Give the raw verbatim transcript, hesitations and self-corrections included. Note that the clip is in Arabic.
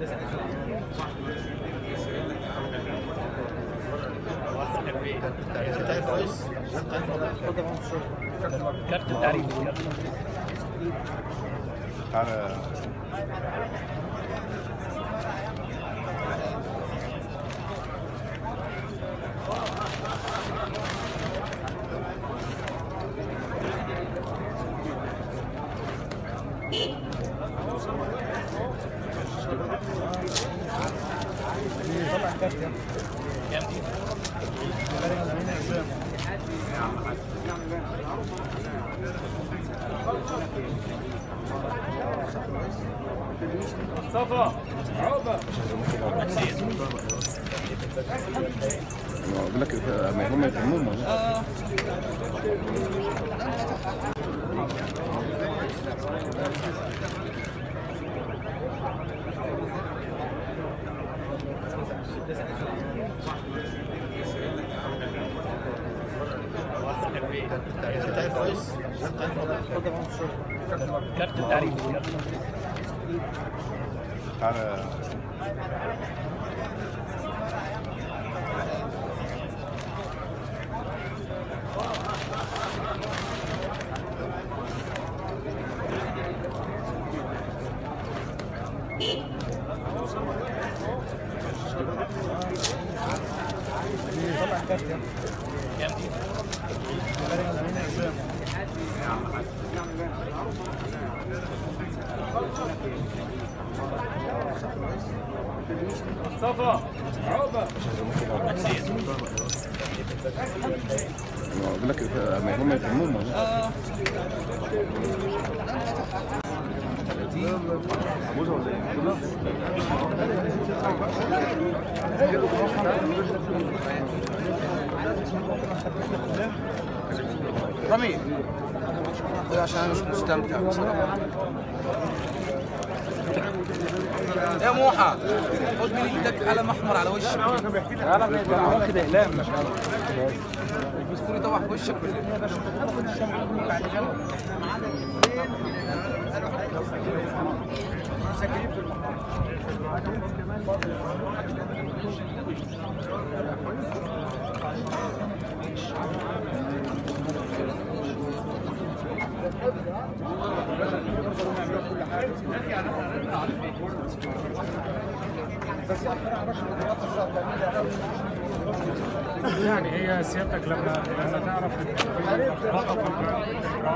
كارت التعريف تعالى طلع كارت كام دي؟ مصطفى عقبة بقول لك ما هم يفهمون اه كارت التعريف تعالى طلع كارت كام دي؟ مصطفى عقبة بقول لك ما هم يفهمون اه رمي عشان انا مش مستمتع بصراحه. يا موحى خد من ايدك قلم احمر على وشك. انا كده اقلام مش الفوسفوري طبعا في وشك. يعني هي سيادتك لما لما تعرف